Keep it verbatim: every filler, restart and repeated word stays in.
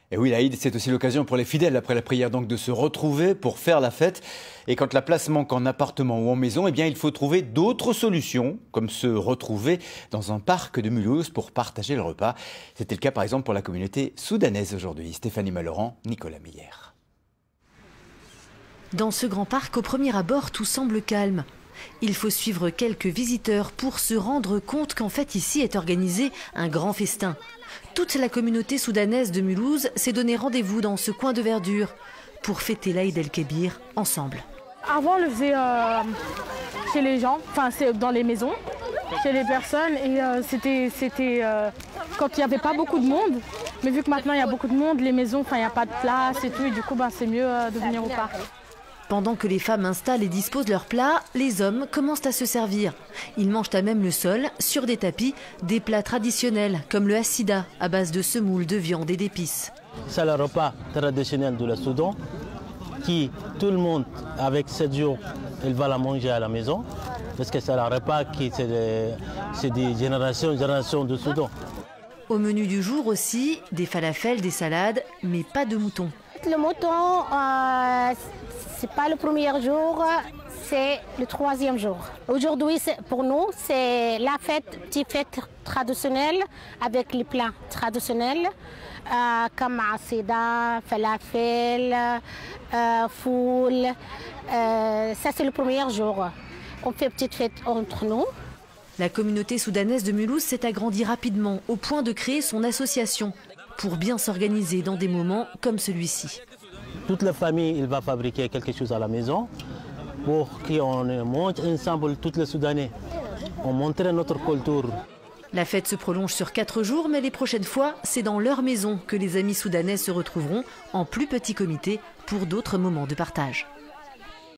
Et oui, l'Aïd, c'est aussi l'occasion pour les fidèles, après la prière, donc de se retrouver pour faire la fête. Et quand la place manque en appartement ou en maison, eh bien, il faut trouver d'autres solutions, comme se retrouver dans un parc de Mulhouse pour partager le repas. C'était le cas, par exemple, pour la communauté soudanaise aujourd'hui. Stéphanie Malorand, Nicolas Meyer. Dans ce grand parc, au premier abord, tout semble calme. Il faut suivre quelques visiteurs pour se rendre compte qu'en fait ici est organisé un grand festin. Toute la communauté soudanaise de Mulhouse s'est donné rendez-vous dans ce coin de verdure pour fêter l'Aïd el-Kébir ensemble. Avant on le faisait euh, chez les gens, enfin dans les maisons, chez les personnes et euh, c'était c'était euh, quand il n'y avait pas beaucoup de monde. Mais vu que maintenant il y a beaucoup de monde, les maisons, enfin il n'y a pas de place et tout et du coup ben, c'est mieux euh, de venir au parc. Pendant que les femmes installent et disposent leurs plats, les hommes commencent à se servir. Ils mangent à même le sol, sur des tapis, des plats traditionnels comme le hassida à base de semoule, de viande et d'épices. C'est le repas traditionnel de la Soudan qui, tout le monde, avec sept jours, il va la manger à la maison. Parce que c'est un repas qui, c'est des générations générations de Soudan. Au menu du jour aussi, des falafels, des salades, mais pas de mouton. Le mouton, euh, c'est pas le premier jour, c'est le troisième jour. Aujourd'hui, pour nous, c'est la fête, petite fête traditionnelle avec les plats traditionnels euh, comme hassida, falafel, euh, foule. Euh, ça, c'est le premier jour. On fait une petite fête entre nous. La communauté soudanaise de Mulhouse s'est agrandie rapidement au point de créer son association pour bien s'organiser dans des moments comme celui-ci. Toute la famille il va fabriquer quelque chose à la maison pour qu'on mange ensemble, tous les Soudanais. On montre notre culture. La fête se prolonge sur quatre jours, mais les prochaines fois, c'est dans leur maison que les amis soudanais se retrouveront en plus petit comité pour d'autres moments de partage.